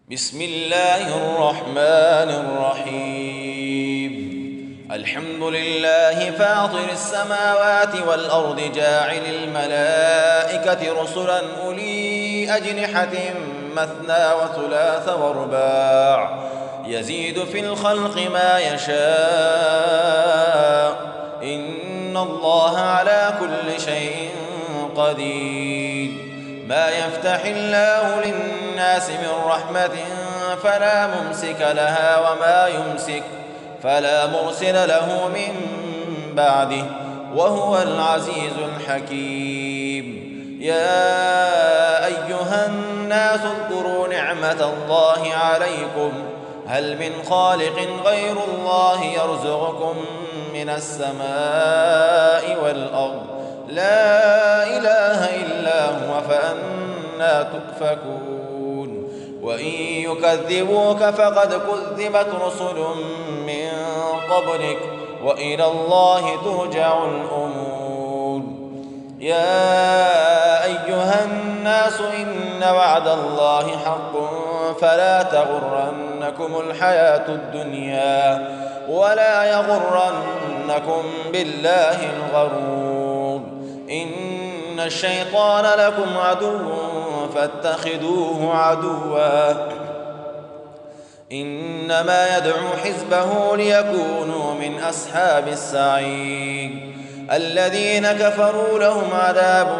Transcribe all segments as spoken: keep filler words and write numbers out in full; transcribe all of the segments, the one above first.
بسم الله الرحمن الرحيم. الحمد لله فاطر السماوات والأرض جاعل الملائكة رسلا أولي أجنحة مثنى وثلاث ورباع يزيد في الخلق ما يشاء إن الله على كل شيء قدير. ما يفتح الله للناس من رحمة فلا ممسك لها وما يمسك فلا مرسل له من بعده وهو العزيز الحكيم. يا أيها الناس اذكروا نعمة الله عليكم هل من خالق غير الله يرزقكم من السماء والأرض لا إله إلا هو فأنى تؤفكون. وإن يكذبوك فقد كذبت رسل من قبلك وإلى الله ترجع الأمور. يا أيها الناس إن وعد الله حق فلا تغرنكم الحياة الدنيا ولا يغرنكم بالله الغرور. إن الشيطان لكم عدو فاتخذوه عدوا إنما يدعو حزبه ليكونوا من أصحاب السعير. الذين كفروا لهم عذاب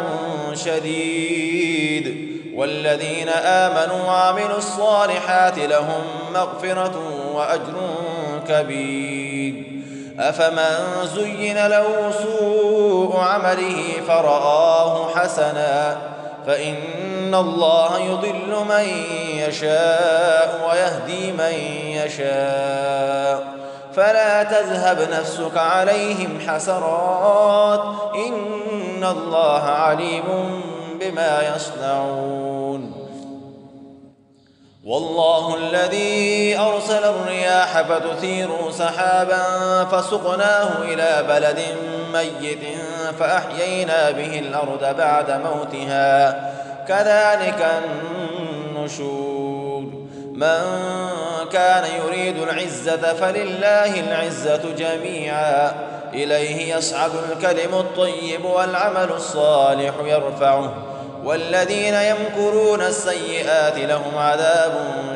شديد والذين آمنوا وعملوا الصالحات لهم مغفرة وأجر كبير. أفمن زين له سوء عمله فرآه حسنا فإن الله يضل من يشاء ويهدي من يشاء فلا تذهب نفسك عليهم حسرات إن الله عليم بما يصنعون. والله الذي أرسل الرياح فتثير سحابا فسقناه إلى بلد ميت فأحيينا به الأرض بعد موتها كذلك النشور. من كان يريد العزة فلله العزة جميعا إليه يصعد الكلم الطيب والعمل الصالح يرفعه والذين يمكرون السيئات لهم عذاب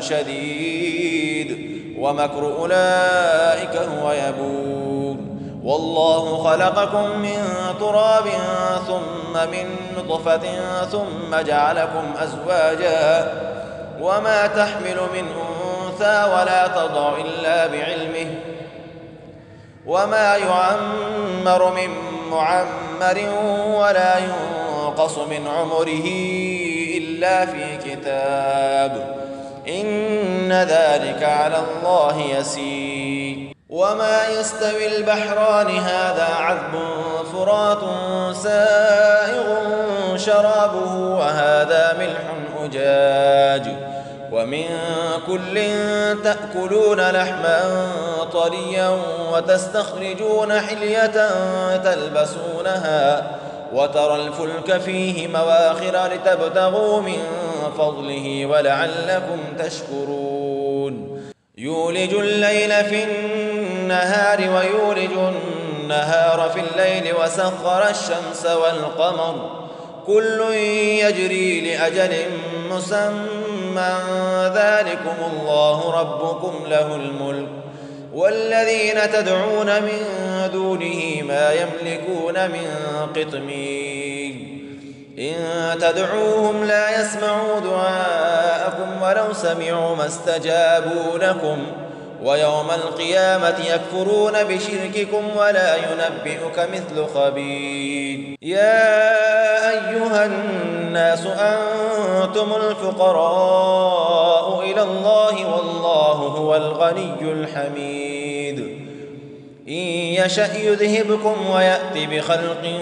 شديد ومكر أولئك هو يبور. والله خلقكم من تراب ثم من نطفة ثم جعلكم أزواجا وما تحمل من أنثى ولا تضع إلا بعلمه وما يعمر من معمر ولا ينقص من عمره إلا في كتاب إن ذلك على الله يسير. وما يستوي البحران هذا عذب فرات سائغ شرابه وهذا ملح أجاج ومن كل تأكلون لحما طريا وتستخرجون حلية تلبسونها وترى الفلك فيه مواخر لتبتغوا من فضله ولعلكم تشكرون. يولج الليل في النهار ويولج النهار في الليل وسخر الشمس والقمر كل يجري لأجل مسمى ذلكم الله ربكم له الملك والذين تدعون من دونه ما يملكون من قطمير. إن تدعوهم لا يسمعوا دعاءكم ولو سمعوا ما استجابوا لكم ويوم القيامة يكفرون بشرككم ولا ينبئك مثل خبير. يا أيها الناس أنتم الفقراء إلى الله والله هو الغني الحميد. إن يشأ يذهبكم ويأتي بخلق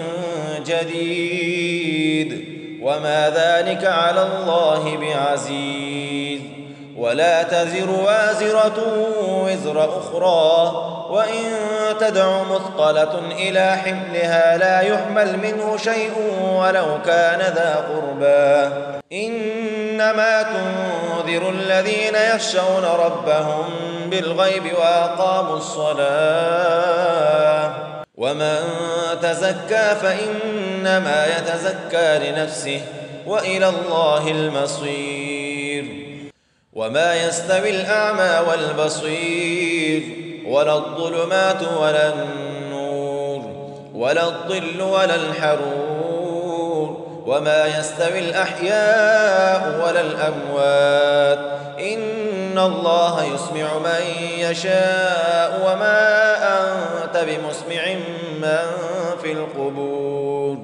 جديد وما ذلك على الله بعزيز. ولا تزر وازرة وزر أخرى وإن تدع مثقلة إلى حملها لا يحمل منه شيء ولو كان ذا قربى إنما تنذر الذين يخشون ربهم بالغيب وأقاموا الصلاة ومن تزكى فإنما يتزكى لنفسه وإلى الله المصير وما يستوي الأعمى والبصير ولا الظلمات ولا النور ولا الظل ولا الحرور وما يستوي الأحياء ولا الأموات إن الله يسمع من يشاء وما أنت بمسمع من في القبور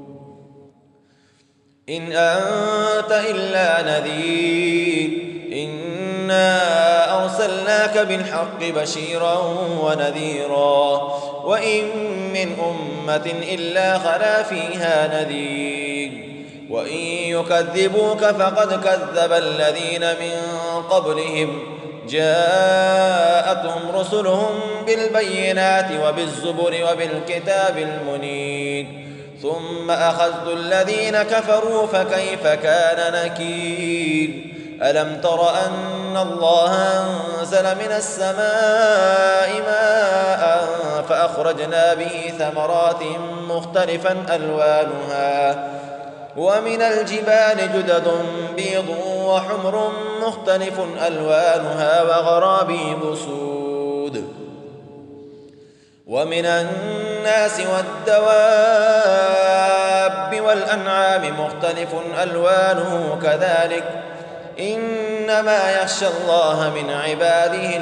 إن أنت إلا نذير إنا أرسلناك بالحق بشيرا ونذيرا وإن من أمة إلا خلا فيها نذير وإن يكذبوك فقد كذب الذين من قبلهم جاءتهم رسلهم بالبينات وبالزبر وبالكتاب المنير ثم أخذت الذين كفروا فكيف كان نكير ألم تر أن الله أنزل من السماء ماء فأخرجنا به ثمرات مختلفا ألوانها ومن الجبال جدد بيض وحمر مختلف ألوانها وغرابيب سود ومن الناس والدواب والأنعام مختلف ألوانه كذلك إنما يخشى الله من عباده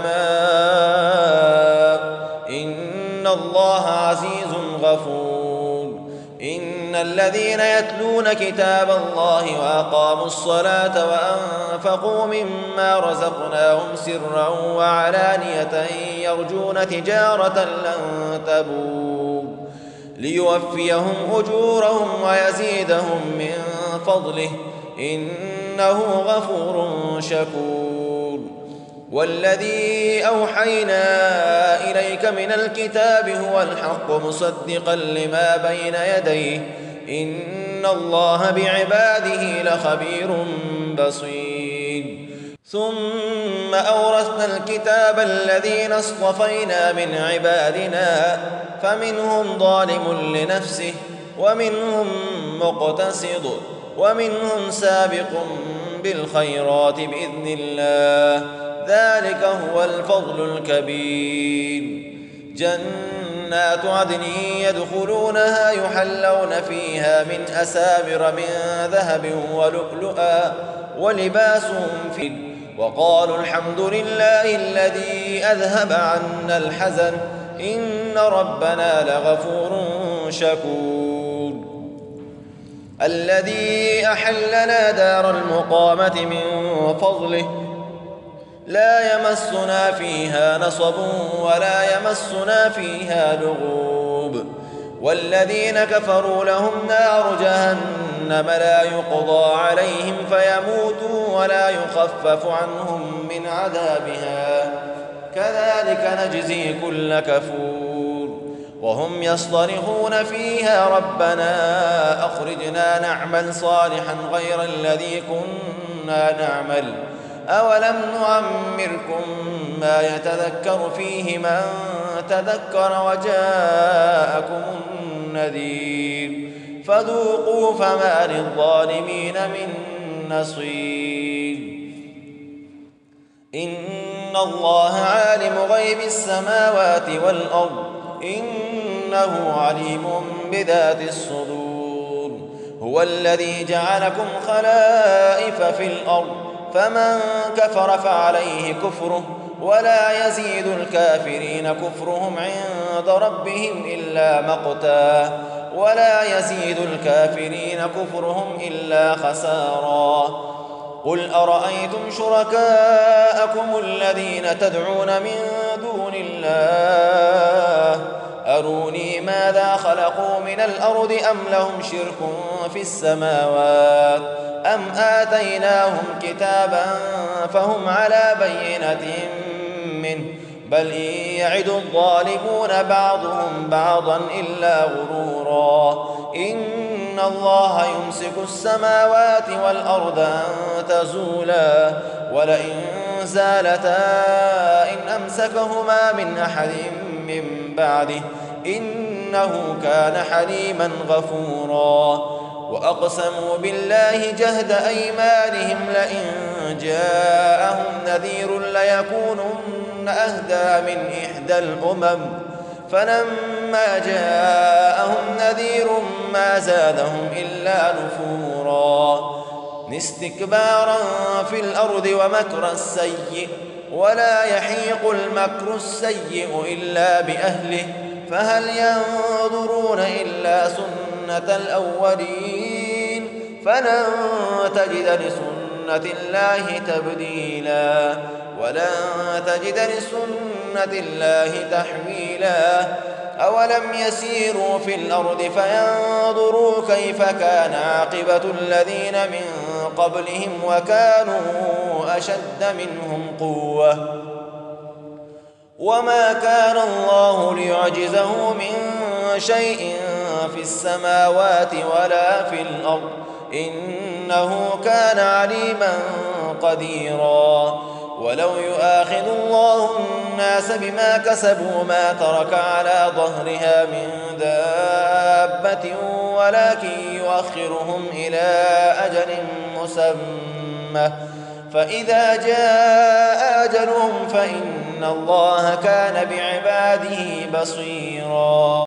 العلماء إن الله عزيز غفور إن الذين يتلون كتاب الله وأقاموا الصلاة وأنفقوا مما رزقناهم سرا وعلانية يرجون تجارة لن تبور ليوفيهم أجورهم ويزيدهم من فضله إنه غفور شكور والذي أوحينا إليك من الكتاب هو الحق مصدقا لما بين يديه إن الله بعباده لخبير بصير ثم أورثنا الكتاب الذين اصطفينا من عبادنا فمنهم ظالم لنفسه ومنهم مقتصد ومنهم سابق بالخيرات بإذن الله ذلك هو الفضل الكبير جنات عدن يدخلونها يحلون فيها من أساور من ذهب ولؤلؤا ولباسهم فيه وقالوا الحمد لله الذي أذهب عنا الحزن إن ربنا لغفور شكور الذي أحلنا دار المقامة من فضله لا يمسنا فيها نصب ولا يمسنا فيها لغوب والذين كفروا لهم نار جهنم لا يقضى عليهم فيموتوا ولا يخفف عنهم من عذابها كذلك نجزي كل كفور وهم يصطرخون فيها ربنا أخرجنا نعمل صالحا غير الذي كنا نعمل أولم نعمركم ما يتذكر فيه من تذكر وجاءكم النذير فذوقوا فما للظالمين من نصير إن الله عالم غيب السماوات والأرض إنه عليم بذات الصدور هو الذي جعلكم خلائف في الأرض فمن كفر فعليه كفره ولا يزيد الكافرين كفرهم عند ربهم إلا مقتا ولا يزيد الكافرين كفرهم إلا خسارا قل أرأيتم شركاءكم الذين تدعون من دون الله أروني ماذا خلقوا من الأرض أم لهم شرك في السماوات أم آتيناهم كتابا فهم على بينة منه بل إن يعد الظالمون بعضهم بعضا إلا غرورا إن إن الله يمسك السماوات والأرض أن تزولا ولئن زالتا إن أمسكهما من أحد من بعده إنه كان حليما غفورا وأقسموا بالله جهد أيمانهم لئن جاءهم نذير ليكونن أهدى من إحدى الأمم فلما جاءهم نذير ما زادهم إلا نفورا استكبارا في الأرض ومكر السيء ولا يحيق المكر السيء إلا بأهله فهل ينظرون إلا سنة الأولين فلن تجد لسنة الله تبديلا ولن تجد لسنة الله تحويلا أولم يسيروا في الأرض فينظروا كيف كان عاقبة الذين من قبلهم وكانوا أشد منهم قوة وما كان الله ليعجزه من شيء في السماوات ولا في الأرض إنه كان عليما قديرا ولو يؤاخذ الله الناس بما كسبوا ما ترك على ظهرها من دابة ولكن يؤخرهم إلى أجل مسمى فإذا جاء أجلهم فإن الله كان بعباده بصيرا.